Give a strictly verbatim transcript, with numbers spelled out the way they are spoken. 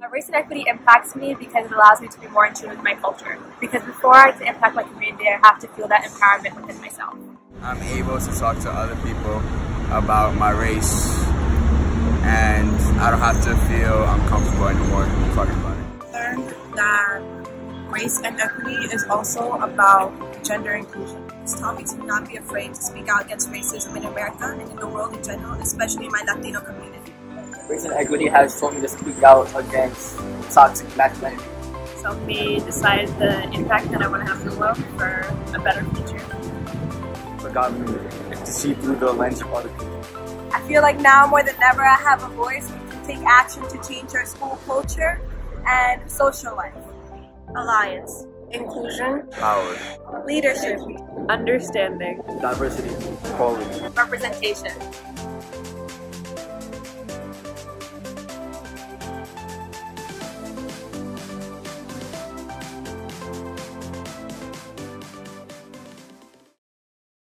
Race and equity impacts me because it allows me to be more in tune with my culture. Because before I to impact my community, I have to feel that empowerment within myself. I'm able to talk to other people about my race, and I don't have to feel uncomfortable anymore talking about it. I learned that race and equity is also about gender inclusion. It's taught me to not be afraid to speak out against racism in America and in the world in general, especially in my Latino community. Race and equity has told me to speak out against toxic masculinity. It's helped me decide the impact that I want to have in the world for a better future. It got me to see through the lens of other people. I feel like now more than ever I have a voice and can take action to change our school culture and social life. Alliance. Inclusion. Power. Leadership. Understanding. Diversity. Equality. Representation.